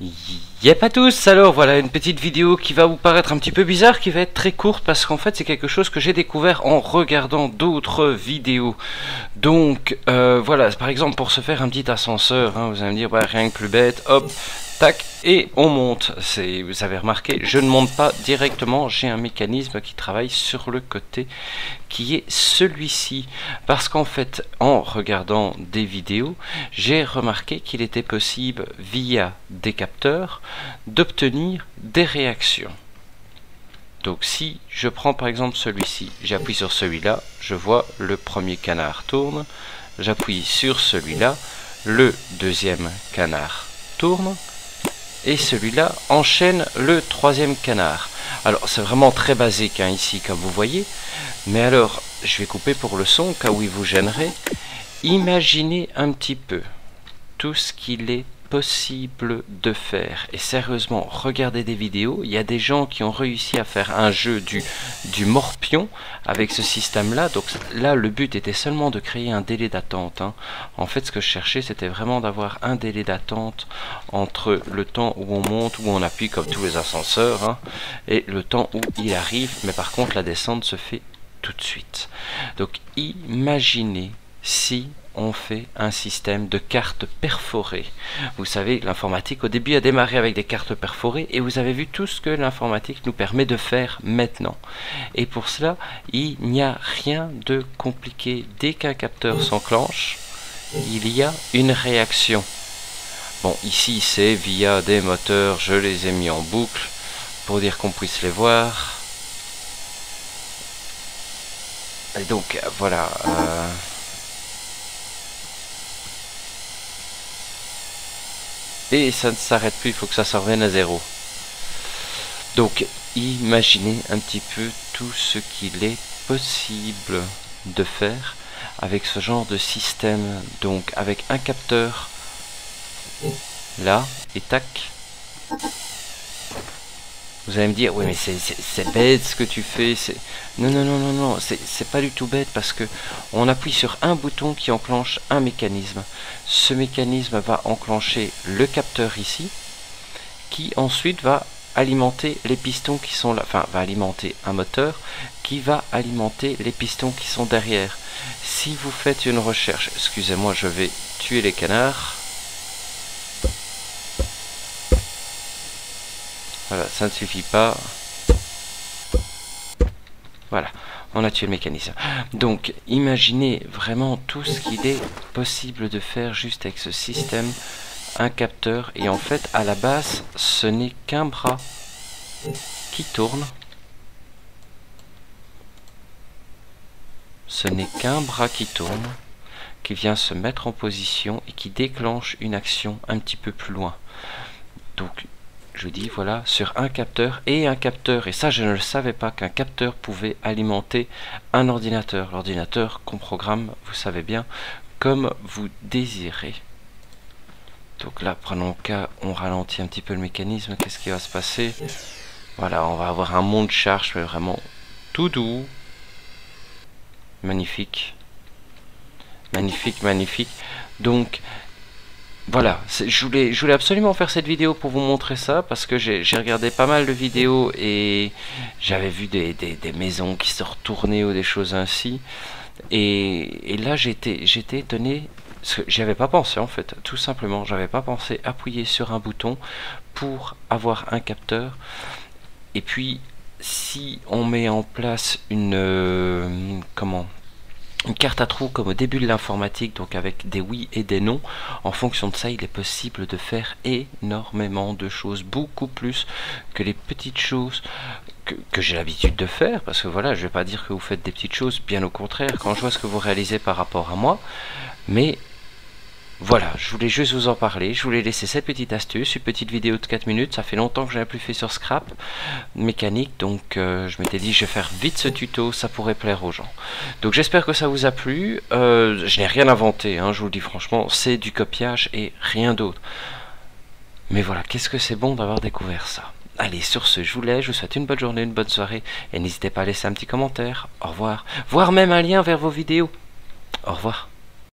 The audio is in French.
Yep à tous, alors voilà une petite vidéo qui va vous paraître un petit peu bizarre, qui va être très courte parce qu'en fait c'est quelque chose que j'ai découvert en regardant d'autres vidéos. Donc voilà, par exemple pour se faire un petit ascenseur, hein, vous allez me dire ouais, rien que plus bête, hop, tac, et on monte. Vous avez remarqué, je ne monte pas directement, j'ai un mécanisme qui travaille sur le côté qui est celui-ci, parce qu'en fait en regardant des vidéos j'ai remarqué qu'il était possible via des capteurs d'obtenir des réactions. Donc si je prends par exemple celui-ci, j'appuie sur celui-là, je vois le premier canard tourne, j'appuie sur celui-là, le deuxième canard tourne et celui-là enchaîne le troisième canard. Alors c'est vraiment très basique hein, ici comme vous voyez, mais alors je vais couper pour le son au cas où il vous gênerait. Imaginez un petit peu tout ce qu'il est possible de faire, et sérieusement regardez des vidéos, il y a des gens qui ont réussi à faire un jeu du morpion avec ce système là. Donc là le but était seulement de créer un délai d'attente hein. En fait ce que je cherchais c'était vraiment d'avoir un délai d'attente entre le temps où on monte, où on appuie comme tous les ascenseurs hein, et le temps où il arrive, mais par contre la descente se fait tout de suite. Donc imaginez si on fait un système de cartes perforées. Vous savez, l'informatique au début a démarré avec des cartes perforées et vous avez vu tout ce que l'informatique nous permet de faire maintenant. Et pour cela, il n'y a rien de compliqué. Dès qu'un capteur s'enclenche, il y a une réaction. Bon, ici c'est via des moteurs, je les ai mis en boucle pour dire qu'on puisse les voir. Et donc voilà. Et ça ne s'arrête plus, il faut que ça revienne à zéro. Donc imaginez un petit peu tout ce qu'il est possible de faire avec ce genre de système. Donc avec un capteur là et tac. Vous allez me dire oui mais c'est bête ce que tu fais. Non, c'est pas du tout bête parce que on appuie sur un bouton qui enclenche un mécanisme. Ce mécanisme va enclencher le capteur ici, qui ensuite va alimenter les pistons qui sont là, enfin va alimenter un moteur qui va alimenter les pistons qui sont derrière. Si vous faites une recherche, excusez-moi je vais tuer les canards. Voilà, ça ne suffit pas. Voilà, on a tué le mécanisme. Donc, imaginez vraiment tout ce qu'il est possible de faire juste avec ce système. Un capteur, et en fait, à la base, ce n'est qu'un bras qui tourne. Ce n'est qu'un bras qui tourne, qui vient se mettre en position et qui déclenche une action un petit peu plus loin. Donc, je dis voilà, sur un capteur, et ça je ne le savais pas qu'un capteur pouvait alimenter un ordinateur. L'ordinateur qu'on programme, vous savez bien, comme vous désirez. Donc là, prenons le cas, on ralentit un petit peu le mécanisme, qu'est-ce qui va se passer? Voilà, on va avoir un mont de charge, mais vraiment tout doux. Magnifique. Magnifique, magnifique. Donc, voilà, je voulais absolument faire cette vidéo pour vous montrer ça, parce que j'ai regardé pas mal de vidéos et j'avais vu des maisons qui se retournaient ou des choses ainsi. Et là j'étais étonné, parce que j'y avais pas pensé en fait, tout simplement, j'avais pas pensé appuyer sur un bouton pour avoir un capteur. Et puis si on met en place une carte à trous comme au début de l'informatique, donc avec des oui et des non, en fonction de ça il est possible de faire énormément de choses, beaucoup plus que les petites choses que j'ai l'habitude de faire, parce que voilà, je vais pas dire que vous faites des petites choses, bien au contraire, quand je vois ce que vous réalisez par rapport à moi, mais voilà, je voulais juste vous en parler, je voulais laisser cette petite astuce, une petite vidéo de 4 minutes, ça fait longtemps que je n'avais plus fait sur Scrap mécanique, donc je m'étais dit je vais faire vite ce tuto, ça pourrait plaire aux gens. Donc j'espère que ça vous a plu, je n'ai rien inventé, hein, je vous le dis franchement, c'est du copiage et rien d'autre. Mais voilà, qu'est-ce que c'est bon d'avoir découvert ça. Allez, sur ce, je vous laisse, je vous souhaite une bonne journée, une bonne soirée, et n'hésitez pas à laisser un petit commentaire, au revoir, voire même un lien vers vos vidéos. Au revoir.